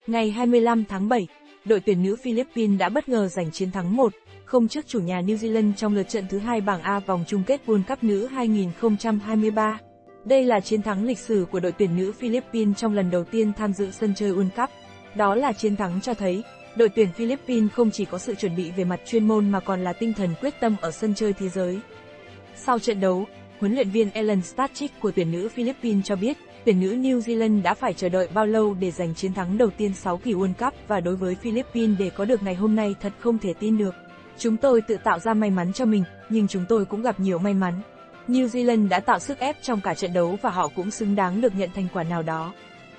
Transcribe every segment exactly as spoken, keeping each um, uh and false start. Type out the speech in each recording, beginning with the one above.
Ngày hai mươi lăm tháng bảy, đội tuyển nữ Philippines đã bất ngờ giành chiến thắng một không trước chủ nhà New Zealand trong lượt trận thứ hai bảng A vòng chung kết World Cup nữ hai nghìn không trăm hai mươi ba. Đây là chiến thắng lịch sử của đội tuyển nữ Philippines trong lần đầu tiên tham dự sân chơi World Cup. Đó là chiến thắng cho thấy, đội tuyển Philippines không chỉ có sự chuẩn bị về mặt chuyên môn mà còn là tinh thần quyết tâm ở sân chơi thế giới. Sau trận đấu, huấn luyện viên Ellen Starchik của tuyển nữ Philippines cho biết, tuyển nữ New Zealand đã phải chờ đợi bao lâu để giành chiến thắng đầu tiên sáu kỳ World Cup và đối với Philippines để có được ngày hôm nay thật không thể tin được. Chúng tôi tự tạo ra may mắn cho mình, nhưng chúng tôi cũng gặp nhiều may mắn. New Zealand đã tạo sức ép trong cả trận đấu và họ cũng xứng đáng được nhận thành quả nào đó.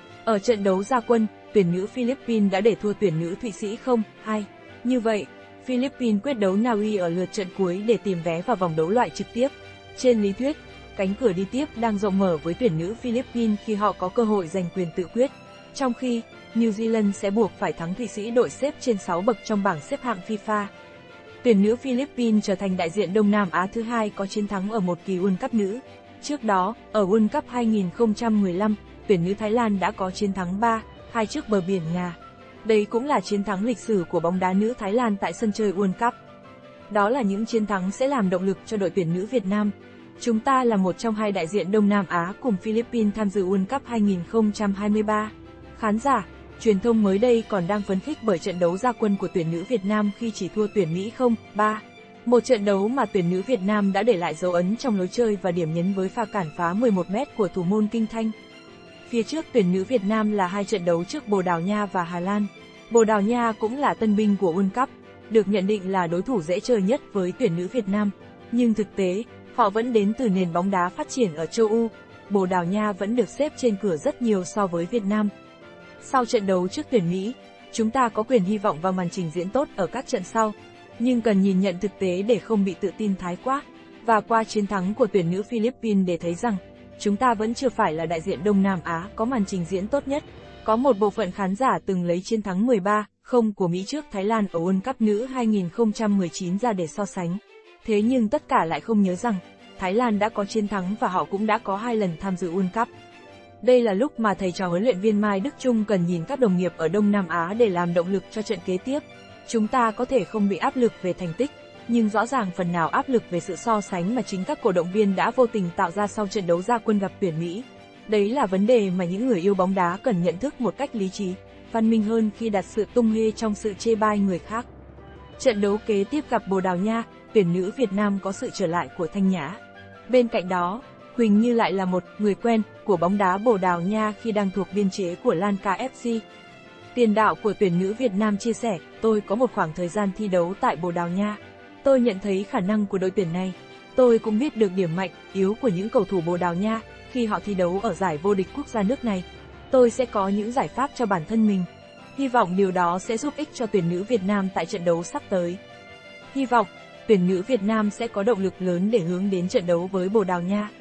Ở trận đấu ra quân, tuyển nữ Philippines đã để thua tuyển nữ Thụy Sĩ không hai. Như vậy, Philippines quyết đấu Na Uy ở lượt trận cuối để tìm vé vào vòng đấu loại trực tiếp. Trên lý thuyết, cánh cửa đi tiếp đang rộng mở với tuyển nữ Philippines khi họ có cơ hội giành quyền tự quyết. Trong khi, New Zealand sẽ buộc phải thắng Thụy Sĩ đội xếp trên sáu bậc trong bảng xếp hạng FIFA. Tuyển nữ Philippines trở thành đại diện Đông Nam Á thứ hai có chiến thắng ở một kỳ World Cup nữ. Trước đó, ở World Cup hai nghìn không trăm mười lăm, tuyển nữ Thái Lan đã có chiến thắng ba hai trước bờ biển Nga. Đây cũng là chiến thắng lịch sử của bóng đá nữ Thái Lan tại sân chơi World Cup. Đó là những chiến thắng sẽ làm động lực cho đội tuyển nữ Việt Nam. Chúng ta là một trong hai đại diện Đông Nam Á cùng Philippines tham dự World Cup hai nghìn không trăm hai mươi ba. Khán giả, truyền thông mới đây còn đang phấn khích bởi trận đấu ra quân của tuyển nữ Việt Nam khi chỉ thua tuyển Mỹ không ba. Một trận đấu mà tuyển nữ Việt Nam đã để lại dấu ấn trong lối chơi và điểm nhấn với pha cản phá mười một mét của thủ môn Kinh Thanh. Phía trước tuyển nữ Việt Nam là hai trận đấu trước Bồ Đào Nha và Hà Lan. Bồ Đào Nha cũng là tân binh của World Cup, được nhận định là đối thủ dễ chơi nhất với tuyển nữ Việt Nam. Nhưng thực tế, họ vẫn đến từ nền bóng đá phát triển ở châu Âu. Bồ Đào Nha vẫn được xếp trên cửa rất nhiều so với Việt Nam. Sau trận đấu trước tuyển Mỹ, chúng ta có quyền hy vọng vào màn trình diễn tốt ở các trận sau. Nhưng cần nhìn nhận thực tế để không bị tự tin thái quá. Và qua chiến thắng của tuyển nữ Philippines để thấy rằng, chúng ta vẫn chưa phải là đại diện Đông Nam Á có màn trình diễn tốt nhất. Có một bộ phận khán giả từng lấy chiến thắng mười ba không của Mỹ trước Thái Lan ở World Cup nữ hai nghìn không trăm mười chín ra để so sánh. Thế nhưng tất cả lại không nhớ rằng, Thái Lan đã có chiến thắng và họ cũng đã có hai lần tham dự World Cup. Đây là lúc mà thầy trò huấn luyện viên Mai Đức Chung cần nhìn các đồng nghiệp ở Đông Nam Á để làm động lực cho trận kế tiếp. Chúng ta có thể không bị áp lực về thành tích, nhưng rõ ràng phần nào áp lực về sự so sánh mà chính các cổ động viên đã vô tình tạo ra sau trận đấu ra quân gặp tuyển Mỹ. Đấy là vấn đề mà những người yêu bóng đá cần nhận thức một cách lý trí, văn minh hơn khi đặt sự tung hê trong sự chê bai người khác. Trận đấu kế tiếp gặp Bồ Đào Nha, tuyển nữ Việt Nam có sự trở lại của Thanh Nhã. Bên cạnh đó, Huỳnh Như lại là một người quen của bóng đá Bồ Đào Nha khi đang thuộc biên chế của Lanka ép xê. Tiền đạo của tuyển nữ Việt Nam chia sẻ, tôi có một khoảng thời gian thi đấu tại Bồ Đào Nha. Tôi nhận thấy khả năng của đội tuyển này. Tôi cũng biết được điểm mạnh, yếu của những cầu thủ Bồ Đào Nha khi họ thi đấu ở giải vô địch quốc gia nước này. Tôi sẽ có những giải pháp cho bản thân mình. Hy vọng điều đó sẽ giúp ích cho tuyển nữ Việt Nam tại trận đấu sắp tới. Hy vọng, tuyển nữ Việt Nam sẽ có động lực lớn để hướng đến trận đấu với Bồ Đào Nha.